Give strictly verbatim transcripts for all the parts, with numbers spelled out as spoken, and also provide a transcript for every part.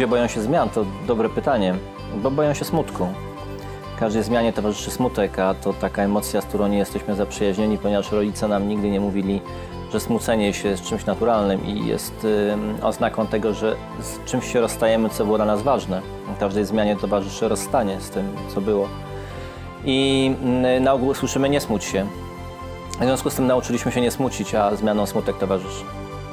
ludzie boją się zmian? To dobre pytanie, bo boją się smutku. Każdej zmianie towarzyszy smutek, a to taka emocja, z którą nie jesteśmy zaprzyjaźnieni, ponieważ rodzice nam nigdy nie mówili, że smucenie się jest czymś naturalnym i jest y, oznaką tego, że z czymś się rozstajemy, co było dla nas ważne. Każdej zmianie towarzyszy rozstanie z tym, co było. I y, na ogół słyszymy nie smuć się. W związku z tym nauczyliśmy się nie smucić, a zmianom smutek towarzyszy.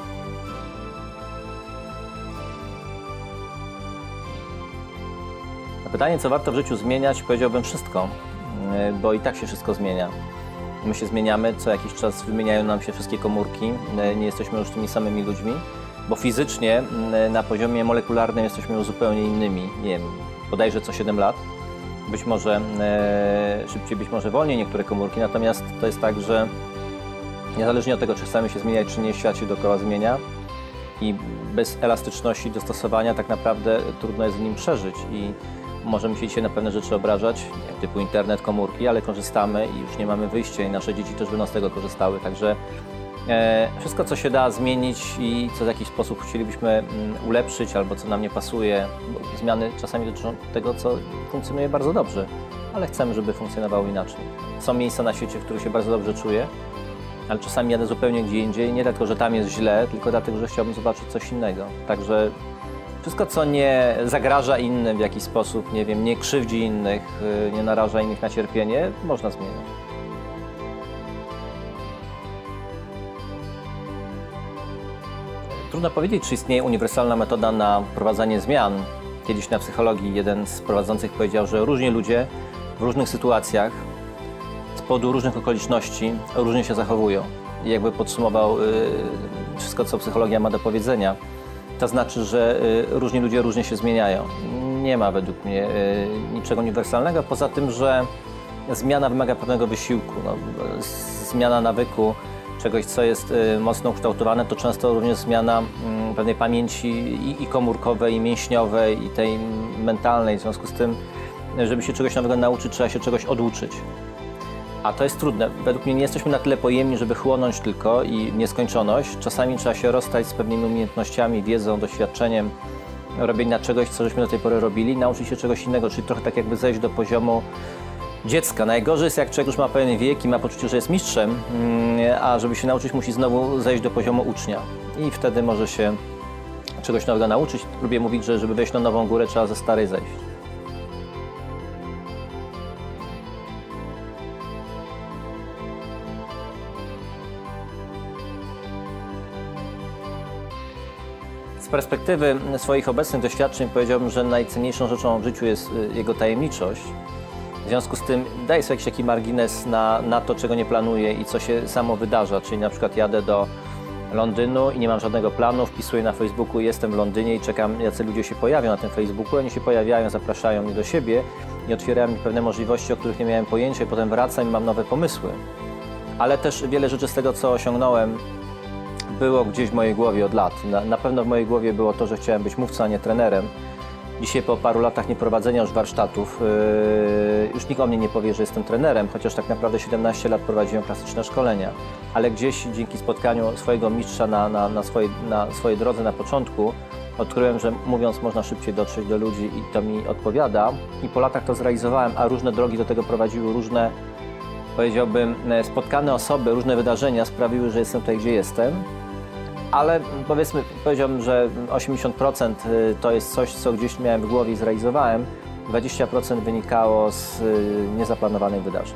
Na pytanie, co warto w życiu zmieniać, powiedziałbym wszystko, y, bo i tak się wszystko zmienia. My się zmieniamy, co jakiś czas wymieniają nam się wszystkie komórki, nie jesteśmy już tymi samymi ludźmi, bo fizycznie na poziomie molekularnym jesteśmy już zupełnie innymi, nie wiem, bodajże co siedem lat, być może e, szybciej, być może wolniej niektóre komórki, natomiast to jest tak, że niezależnie od tego, czy chcemy się zmieniać, czy nie, świat się dookoła zmienia i bez elastyczności dostosowania tak naprawdę trudno jest w nim przeżyć i możemy się dzisiaj na pewne rzeczy obrażać, typu internet, komórki, ale korzystamy i już nie mamy wyjścia i nasze dzieci też będą z tego korzystały. Także e, wszystko, co się da zmienić i co w jakiś sposób chcielibyśmy mm, ulepszyć albo co nam nie pasuje, bo zmiany czasami dotyczą tego, co funkcjonuje bardzo dobrze, ale chcemy, żeby funkcjonowało inaczej. Są miejsca na świecie, w których się bardzo dobrze czuję, ale czasami jadę zupełnie gdzie indziej, nie dlatego, że tam jest źle, tylko dlatego, że chciałbym zobaczyć coś innego. Także wszystko, co nie zagraża innym w jakiś sposób, nie wiem, nie krzywdzi innych, nie naraża innych na cierpienie, można zmieniać. Trudno powiedzieć, czy istnieje uniwersalna metoda na wprowadzanie zmian. Kiedyś na psychologii jeden z prowadzących powiedział, że różni ludzie w różnych sytuacjach, z powodu różnych okoliczności, różnie się zachowują. I jakby podsumował wszystko, co psychologia ma do powiedzenia. To znaczy, że różni ludzie różnie się zmieniają. Nie ma według mnie niczego uniwersalnego, poza tym, że zmiana wymaga pewnego wysiłku. No, zmiana nawyku, czegoś, co jest mocno ukształtowane, to często również zmiana pewnej pamięci i, i komórkowej, i mięśniowej, i tej mentalnej. W związku z tym, żeby się czegoś nowego nauczyć, trzeba się czegoś oduczyć. A to jest trudne. Według mnie nie jesteśmy na tyle pojemni, żeby chłonąć tylko i nieskończoność. Czasami trzeba się rozstać z pewnymi umiejętnościami, wiedzą, doświadczeniem, robienia czegoś, co żeśmy do tej pory robili, nauczyć się czegoś innego, czyli trochę tak jakby zejść do poziomu dziecka. Najgorzej jest, jak człowiek już ma pewien wiek i ma poczucie, że jest mistrzem, a żeby się nauczyć, musi znowu zejść do poziomu ucznia. I wtedy może się czegoś nowego nauczyć. Lubię mówić, że żeby wejść na nową górę, trzeba ze starej zejść. Z perspektywy swoich obecnych doświadczeń powiedziałbym, że najcenniejszą rzeczą w życiu jest jego tajemniczość. W związku z tym daję sobie jakiś taki margines na, na to, czego nie planuję i co się samo wydarza. Czyli na przykład jadę do Londynu i nie mam żadnego planu, wpisuję na Facebooku, jestem w Londynie i czekam, jacy ludzie się pojawią na tym Facebooku. Oni się pojawiają, zapraszają mnie do siebie i otwierają mi pewne możliwości, o których nie miałem pojęcia i potem wracam i mam nowe pomysły. Ale też wiele rzeczy z tego, co osiągnąłem, było gdzieś w mojej głowie od lat. Na, na pewno w mojej głowie było to, że chciałem być mówcą, a nie trenerem. Dzisiaj po paru latach nieprowadzenia już warsztatów, yy, już nikt o mnie nie powie, że jestem trenerem, chociaż tak naprawdę siedemnaście lat prowadziłem klasyczne szkolenia. Ale gdzieś dzięki spotkaniu swojego mistrza na, na, na, swojej, na swojej drodze na początku odkryłem, że mówiąc można szybciej dotrzeć do ludzi i to mi odpowiada. I po latach to zrealizowałem, a różne drogi do tego prowadziły, różne, powiedziałbym, spotkane osoby, różne wydarzenia sprawiły, że jestem tutaj, gdzie jestem. Ale powiedzmy, powiedziałbym, że osiemdziesiąt procent to jest coś, co gdzieś miałem w głowie i zrealizowałem, dwadzieścia procent wynikało z niezaplanowanych wydarzeń.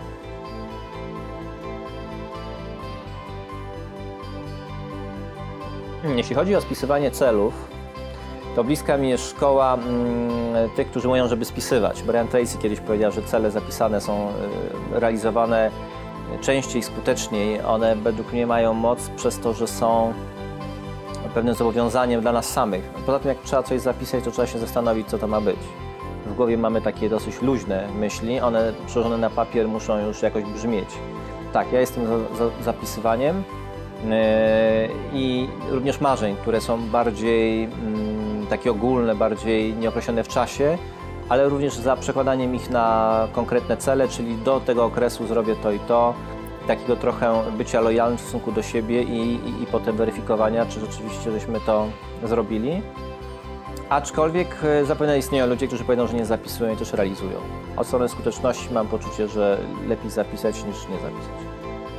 Jeśli chodzi o spisywanie celów, to bliska mi jest szkoła mm, tych, którzy mówią, żeby spisywać. Brian Tracy kiedyś powiedział, że cele zapisane są y, realizowane częściej, skuteczniej. One według mnie mają moc przez to, że są pewnym zobowiązaniem dla nas samych. Poza tym, jak trzeba coś zapisać, to trzeba się zastanowić, co to ma być. W głowie mamy takie dosyć luźne myśli, one przełożone na papier muszą już jakoś brzmieć. Tak, ja jestem za, za zapisywaniem yy, i również marzeń, które są bardziej yy, takie ogólne, bardziej nieokreślone w czasie, ale również za przekładaniem ich na konkretne cele, czyli do tego okresu zrobię to i to, takiego trochę bycia lojalnym w stosunku do siebie i, i, i potem weryfikowania, czy rzeczywiście żeśmy to zrobili. Aczkolwiek zapewne istnieją ludzie, którzy powiedzą, że nie zapisują i też realizują. Od strony skuteczności mam poczucie, że lepiej zapisać niż nie zapisać.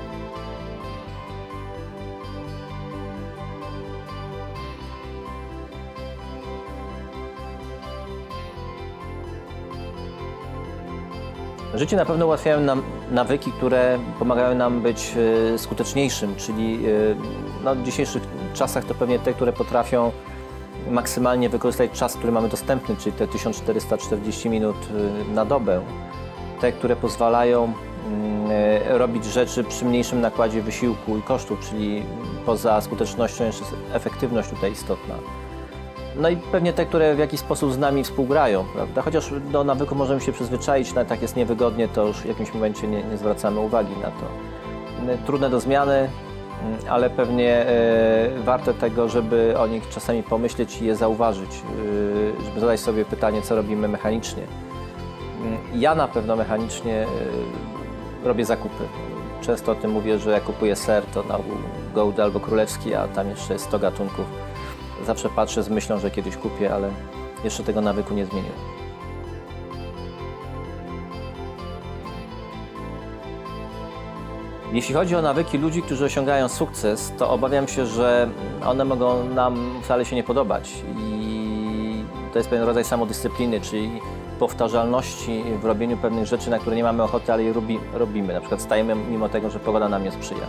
Życie na pewno ułatwiają nam nawyki, które pomagają nam być skuteczniejszym, czyli no, w dzisiejszych czasach to pewnie te, które potrafią maksymalnie wykorzystać czas, który mamy dostępny, czyli te tysiąc czterysta czterdzieści minut na dobę. Te, które pozwalają robić rzeczy przy mniejszym nakładzie wysiłku i kosztów, czyli poza skutecznością jeszcze efektywność tutaj istotna. No i pewnie te, które w jakiś sposób z nami współgrają, prawda? Chociaż do nawyku możemy się przyzwyczaić, nawet jak jest niewygodnie, to już w jakimś momencie nie, nie zwracamy uwagi na to. Trudne do zmiany, ale pewnie e, warte tego, żeby o nich czasami pomyśleć i je zauważyć, e, żeby zadać sobie pytanie, co robimy mechanicznie. Ja na pewno mechanicznie e, robię zakupy. Często o tym mówię, że jak kupuję ser, to na ogół Gouda albo Królewski, a tam jeszcze jest sto gatunków. Zawsze patrzę z myślą, że kiedyś kupię, ale jeszcze tego nawyku nie zmieniłem. Jeśli chodzi o nawyki ludzi, którzy osiągają sukces, to obawiam się, że one mogą nam wcale się nie podobać. I to jest pewien rodzaj samodyscypliny, czyli powtarzalności w robieniu pewnych rzeczy, na które nie mamy ochoty, ale je robimy. Na przykład stajemy mimo tego, że pogoda nam nie sprzyja.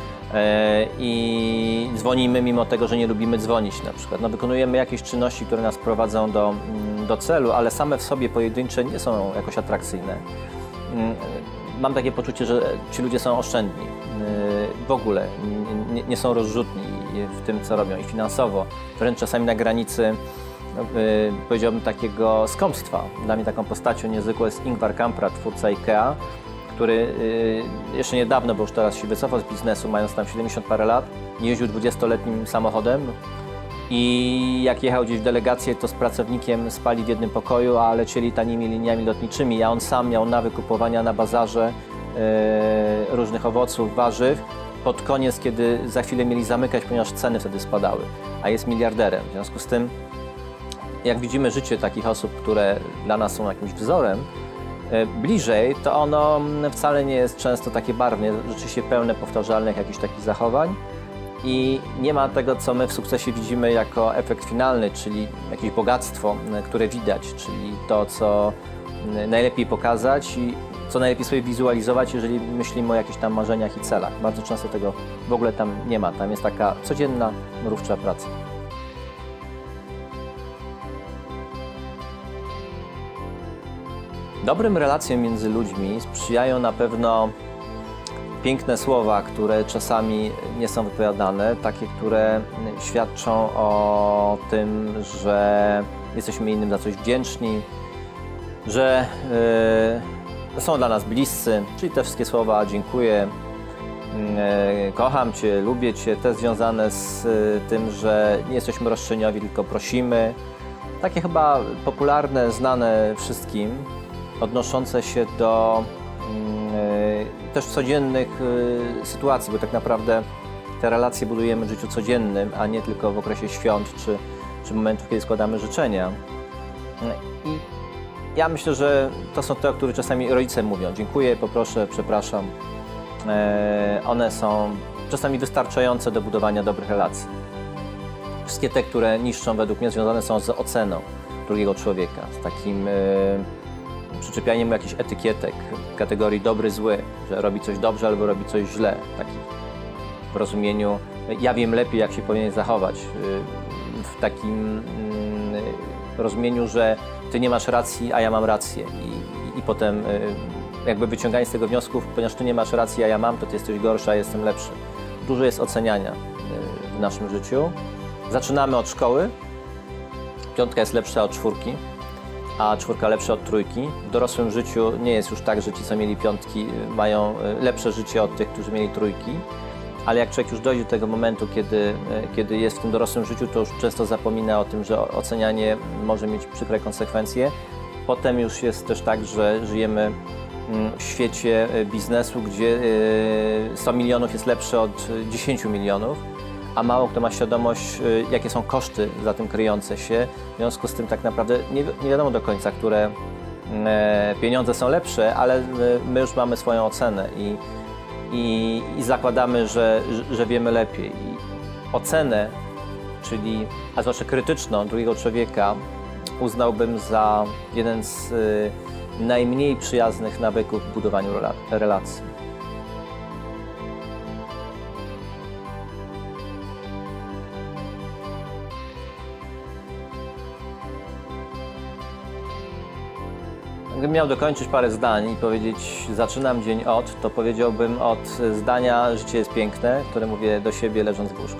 I dzwonimy mimo tego, że nie lubimy dzwonić na przykład. No, wykonujemy jakieś czynności, które nas prowadzą do, do celu, ale same w sobie pojedyncze nie są jakoś atrakcyjne. Mam takie poczucie, że ci ludzie są oszczędni. W ogóle nie, nie są rozrzutni w tym, co robią i finansowo. Wręcz czasami na granicy, powiedziałbym, takiego skąpstwa. Dla mnie taką postacią niezwykłą jest Ingvar Kamprad, twórca IKEA, który jeszcze niedawno, bo już teraz się wycofał z biznesu, mając tam siedemdziesiąt parę lat, jeździł dwudziestoletnim samochodem i jak jechał gdzieś w delegację, to z pracownikiem spali w jednym pokoju, a lecieli tanimi liniami lotniczymi, a on sam miał nawyk kupowania na bazarze e, różnych owoców, warzyw, pod koniec, kiedy za chwilę mieli zamykać, ponieważ ceny wtedy spadały, a jest miliarderem. W związku z tym, jak widzimy życie takich osób, które dla nas są jakimś wzorem, bliżej, to ono wcale nie jest często takie barwne, rzeczywiście pełne powtarzalnych jakichś takich zachowań i nie ma tego, co my w sukcesie widzimy jako efekt finalny, czyli jakieś bogactwo, które widać, czyli to, co najlepiej pokazać i co najlepiej sobie wizualizować, jeżeli myślimy o jakichś tam marzeniach i celach. Bardzo często tego w ogóle tam nie ma, tam jest taka codzienna, mrówcza praca. Dobrym relacjom między ludźmi sprzyjają na pewno piękne słowa, które czasami nie są wypowiadane, takie, które świadczą o tym, że jesteśmy innym za coś wdzięczni, że yy, są dla nas bliscy, czyli te wszystkie słowa dziękuję, yy, kocham Cię, lubię Cię, te związane z yy, tym, że nie jesteśmy roszczeniowi, tylko prosimy. Takie chyba popularne, znane wszystkim, odnoszące się do y, też codziennych y, sytuacji, bo tak naprawdę te relacje budujemy w życiu codziennym, a nie tylko w okresie świąt czy, czy momentów, kiedy składamy życzenia. I ja myślę, że to są te, o których czasami rodzice mówią. Dziękuję, poproszę, przepraszam. Y, one są czasami wystarczające do budowania dobrych relacji. Wszystkie te, które niszczą, według mnie związane są z oceną drugiego człowieka, z takim y, przyczepianiem mu jakichś etykietek w kategorii dobry, zły, że robi coś dobrze albo robi coś źle. Taki w rozumieniu, ja wiem lepiej, jak się powinien zachować. W takim rozumieniu, że ty nie masz racji, a ja mam rację. I, i potem jakby wyciąganie z tego wniosków, ponieważ ty nie masz racji, a ja mam, to ty jesteś gorszy, a jestem lepszy. Dużo jest oceniania w naszym życiu. Zaczynamy od szkoły. Piątka jest lepsza od czwórki, a czwórka lepsza od trójki. W dorosłym życiu nie jest już tak, że ci, co mieli piątki, mają lepsze życie od tych, którzy mieli trójki. Ale jak człowiek już dojdzie do tego momentu, kiedy, kiedy jest w tym dorosłym życiu, to już często zapomina o tym, że ocenianie może mieć przykre konsekwencje. Potem już jest też tak, że żyjemy w świecie biznesu, gdzie sto milionów jest lepsze od dziesięciu milionów, a mało kto ma świadomość, jakie są koszty za tym kryjące się. W związku z tym tak naprawdę nie, nie wiadomo do końca, które pieniądze są lepsze, ale my już mamy swoją ocenę i, i, i zakładamy, że, że wiemy lepiej. I ocenę, czyli, a zwłaszcza krytyczną drugiego człowieka, uznałbym za jeden z najmniej przyjaznych nawyków w budowaniu relacji. Gdybym miał dokończyć parę zdań i powiedzieć, zaczynam dzień od, to powiedziałbym od zdania życie jest piękne, które mówię do siebie leżąc w łóżku.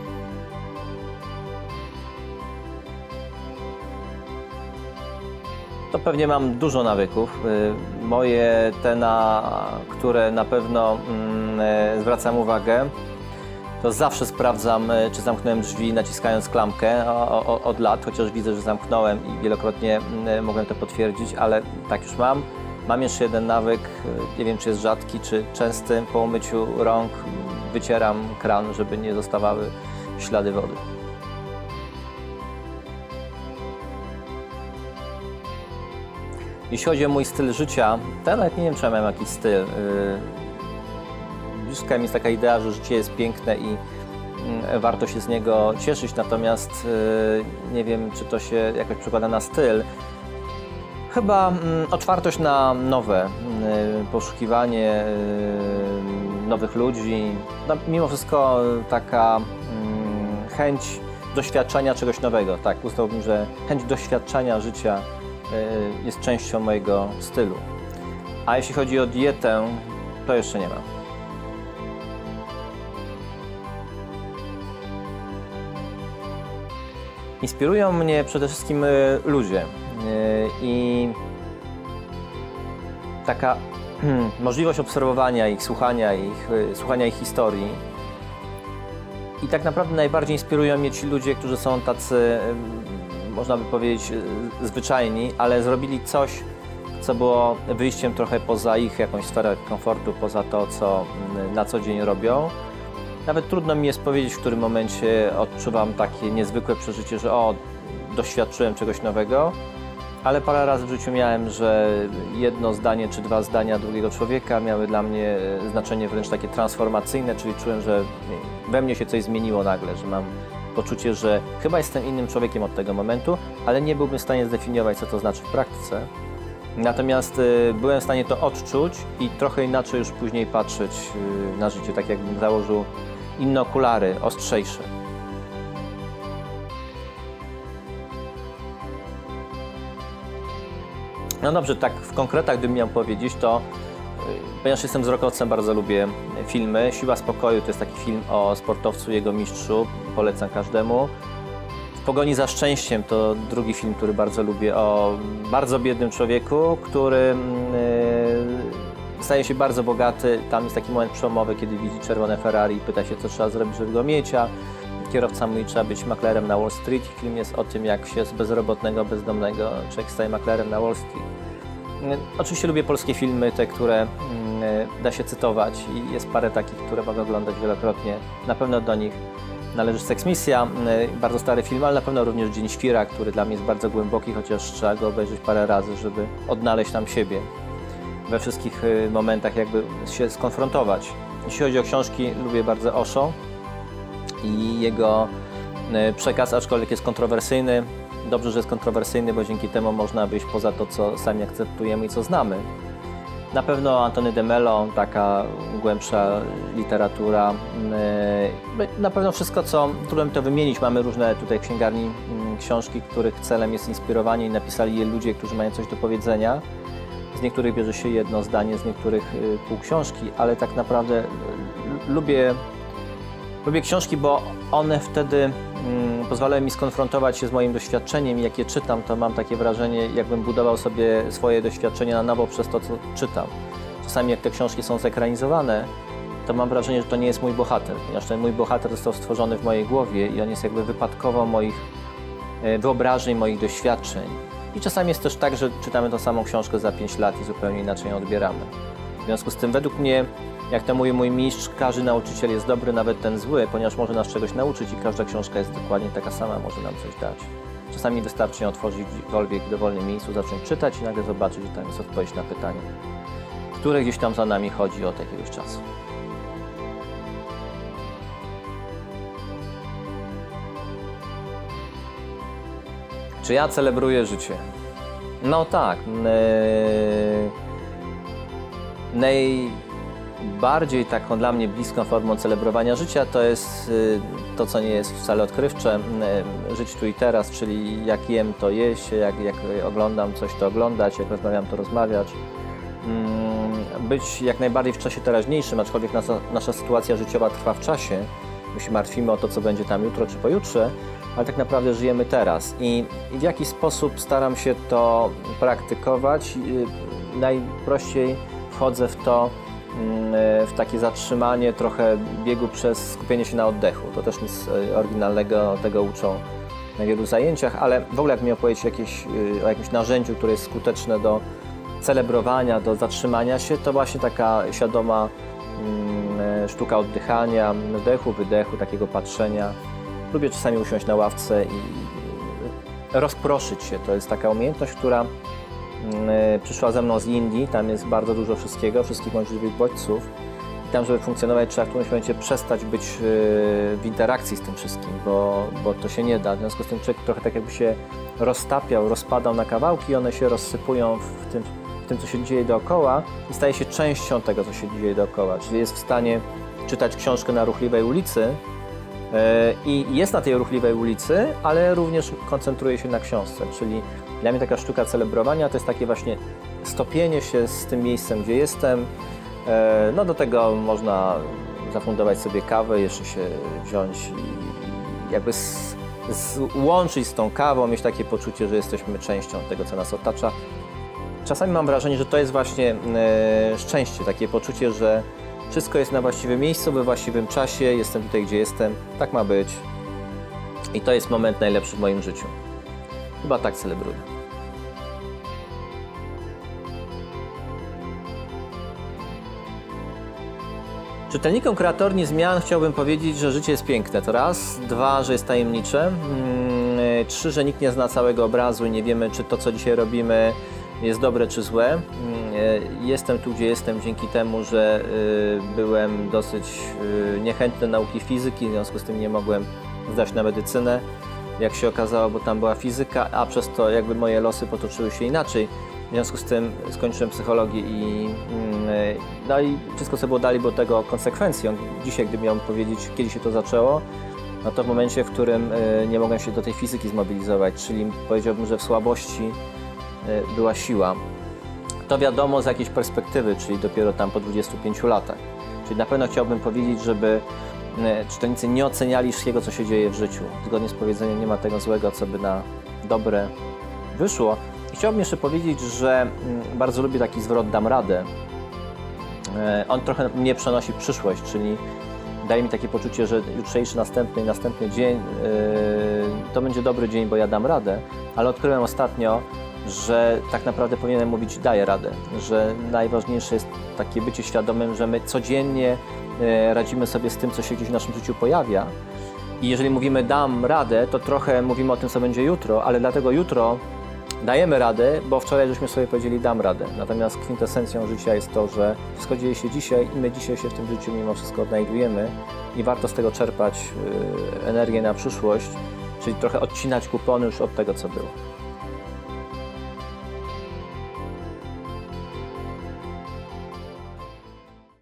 To pewnie mam dużo nawyków. Moje te, na które na pewno mm, zwracam uwagę, to zawsze sprawdzam, czy zamknąłem drzwi, naciskając klamkę o, o, od lat, chociaż widzę, że zamknąłem i wielokrotnie mogłem to potwierdzić, ale tak już mam. Mam jeszcze jeden nawyk, nie wiem, czy jest rzadki, czy częsty. Po umyciu rąk wycieram kran, żeby nie zostawały ślady wody. Jeśli chodzi o mój styl życia, to ja nawet nie wiem, czy ja mam jakiś styl. Bliska mi jest taka idea, że życie jest piękne i warto się z niego cieszyć, natomiast nie wiem, czy to się jakoś przekłada na styl. Chyba otwartość na nowe, poszukiwanie nowych ludzi, no, mimo wszystko taka chęć doświadczenia czegoś nowego. Tak, uznałbym, że chęć doświadczenia życia jest częścią mojego stylu. A jeśli chodzi o dietę, to jeszcze nie ma. Inspirują mnie przede wszystkim ludzie i taka możliwość obserwowania ich, słuchania ich, słuchania ich historii. I tak naprawdę najbardziej inspirują mnie ci ludzie, którzy są tacy, można by powiedzieć, zwyczajni, ale zrobili coś, co było wyjściem trochę poza ich jakąś sferę komfortu, poza to, co na co dzień robią. Nawet trudno mi jest powiedzieć, w którym momencie odczuwam takie niezwykłe przeżycie, że o, doświadczyłem czegoś nowego, ale parę razy w życiu miałem, że jedno zdanie czy dwa zdania drugiego człowieka miały dla mnie znaczenie wręcz takie transformacyjne, czyli czułem, że we mnie się coś zmieniło nagle, że mam poczucie, że chyba jestem innym człowiekiem od tego momentu, ale nie byłbym w stanie zdefiniować, co to znaczy w praktyce. Natomiast y, byłem w stanie to odczuć i trochę inaczej już później patrzeć y, na życie, tak jakbym założył inne okulary, ostrzejsze. No dobrze, tak w konkretach gdybym miał powiedzieć, to y, ponieważ jestem wzrokowcem, bardzo lubię filmy. Siła spokoju to jest taki film o sportowcu i jego mistrzu, polecam każdemu. W pogoni za szczęściem to drugi film, który bardzo lubię, o bardzo biednym człowieku, który yy, staje się bardzo bogaty. Tam jest taki moment przełomowy, kiedy widzi czerwone Ferrari i pyta się, co trzeba zrobić, żeby go mieć, a kierowca mówi, trzeba być maklerem na Wall Street. Film jest o tym, jak się z bezrobotnego, bezdomnego człowiek staje maklerem na Wall Street. Yy, oczywiście lubię polskie filmy, te, które yy, da się cytować i jest parę takich, które mogę oglądać wielokrotnie. Na pewno do nich należy Seksmisja, bardzo stary film, ale na pewno również Dzień Świra, który dla mnie jest bardzo głęboki, chociaż trzeba go obejrzeć parę razy, żeby odnaleźć tam siebie. We wszystkich momentach jakby się skonfrontować. Jeśli chodzi o książki, lubię bardzo Osho i jego przekaz, aczkolwiek jest kontrowersyjny. Dobrze, że jest kontrowersyjny, bo dzięki temu można wyjść poza to, co sami akceptujemy i co znamy. Na pewno Antony de Mello, taka głębsza literatura. Na pewno wszystko, co trudno mi to wymienić. Mamy różne tutaj w księgarni książki, których celem jest inspirowanie i napisali je ludzie, którzy mają coś do powiedzenia. Z niektórych bierze się jedno zdanie, z niektórych pół książki, ale tak naprawdę lubię, lubię książki, bo one wtedy mm, pozwalają mi skonfrontować się z moim doświadczeniem i jak je czytam, to mam takie wrażenie, jakbym budował sobie swoje doświadczenie na nowo przez to, co czytam. Czasami jak te książki są zekranizowane, to mam wrażenie, że to nie jest mój bohater, ponieważ ten mój bohater został stworzony w mojej głowie i on jest jakby wypadkowo moich wyobrażeń, moich doświadczeń. I czasami jest też tak, że czytamy tą samą książkę za pięć lat i zupełnie inaczej ją odbieramy. W związku z tym według mnie, jak to mówi mój mistrz, każdy nauczyciel jest dobry, nawet ten zły, ponieważ może nas czegoś nauczyć i każda książka jest dokładnie taka sama, może nam coś dać. Czasami wystarczy ją otworzyć gdziekolwiek, w dowolnym miejscu, zacząć czytać i nagle zobaczyć, że tam jest odpowiedź na pytanie, które gdzieś tam za nami chodzi od jakiegoś czasu. Czy ja celebruję życie? No tak. Najbardziej taką dla mnie bliską formą celebrowania życia to jest to, co nie jest wcale odkrywcze, żyć tu i teraz, czyli jak jem, to jeść, jak, jak oglądam coś, to oglądać, jak rozmawiam, to rozmawiać. Być jak najbardziej w czasie teraźniejszym, aczkolwiek nasza, nasza sytuacja życiowa trwa w czasie. My się martwimy o to, co będzie tam jutro czy pojutrze, ale tak naprawdę żyjemy teraz i, i w jaki sposób staram się to praktykować. Najprościej wchodzę w to, w takie zatrzymanie trochę biegu przez skupienie się na oddechu. To też nic oryginalnego, tego uczą na wielu zajęciach, ale w ogóle jak mi opowiedzieć jakieś, o jakimś narzędziu, które jest skuteczne do celebrowania, do zatrzymania się, to właśnie taka świadoma sztuka oddychania, wdechu, wydechu, takiego patrzenia. Lubię czasami usiąść na ławce i rozproszyć się. To jest taka umiejętność, która przyszła ze mną z Indii. Tam jest bardzo dużo wszystkiego, wszystkich możliwych bodźców. I tam, żeby funkcjonować, trzeba w którymś momencie przestać być w interakcji z tym wszystkim, bo, bo to się nie da. W związku z tym człowiek trochę tak jakby się roztapiał, rozpadał na kawałki i one się rozsypują w tym, w tym, co się dzieje dookoła i staje się częścią tego, co się dzieje dookoła. Czyli jest w stanie czytać książkę na ruchliwej ulicy i jest na tej ruchliwej ulicy, ale również koncentruje się na książce. Czyli dla mnie taka sztuka celebrowania to jest takie właśnie stopienie się z tym miejscem, gdzie jestem. No do tego można zafundować sobie kawę, jeszcze się wziąć i jakby z, z, łączyć z tą kawą, mieć takie poczucie, że jesteśmy częścią tego, co nas otacza. Czasami mam wrażenie, że to jest właśnie e, szczęście, takie poczucie, że wszystko jest na właściwym miejscu, we właściwym czasie, jestem tutaj, gdzie jestem, tak ma być. I to jest moment najlepszy w moim życiu. Chyba tak celebruję. Czytelnikom kreatorni zmian chciałbym powiedzieć, że życie jest piękne, to raz. Dwa, że jest tajemnicze. Trzy, że nikt nie zna całego obrazu i nie wiemy, czy to, co dzisiaj robimy, jest dobre czy złe. Jestem tu, gdzie jestem dzięki temu, że byłem dosyć niechętny do nauki fizyki, w związku z tym nie mogłem zdać na medycynę, jak się okazało, bo tam była fizyka, a przez to jakby moje losy potoczyły się inaczej. W związku z tym skończyłem psychologię i, no i wszystko, co było dalej, było tego konsekwencją. Dzisiaj, gdybym miał powiedzieć, kiedy się to zaczęło, no to w momencie, w którym nie mogłem się do tej fizyki zmobilizować, czyli powiedziałbym, że w słabości była siła. To wiadomo z jakiejś perspektywy, czyli dopiero tam po dwudziestu pięciu latach. Czyli na pewno chciałbym powiedzieć, żeby czytelnicy nie oceniali wszystkiego, co się dzieje w życiu. Zgodnie z powiedzeniem nie ma tego złego, co by na dobre wyszło. I chciałbym jeszcze powiedzieć, że bardzo lubię taki zwrot "dam radę". On trochę mnie przenosi w przyszłość, czyli daje mi takie poczucie, że jutrzejszy, następny i następny dzień to będzie dobry dzień, bo ja dam radę, ale odkryłem ostatnio, że tak naprawdę powinienem mówić "daję radę", że najważniejsze jest takie bycie świadomym, że my codziennie radzimy sobie z tym, co się gdzieś w naszym życiu pojawia. I jeżeli mówimy "dam radę", to trochę mówimy o tym, co będzie jutro, ale dlatego jutro dajemy radę, bo wczoraj żeśmy sobie powiedzieli "dam radę". Natomiast kwintesencją życia jest to, że wszystko dzieje się dzisiaj i my dzisiaj się w tym życiu mimo wszystko odnajdujemy i warto z tego czerpać energię na przyszłość, czyli trochę odcinać kupony już od tego, co było.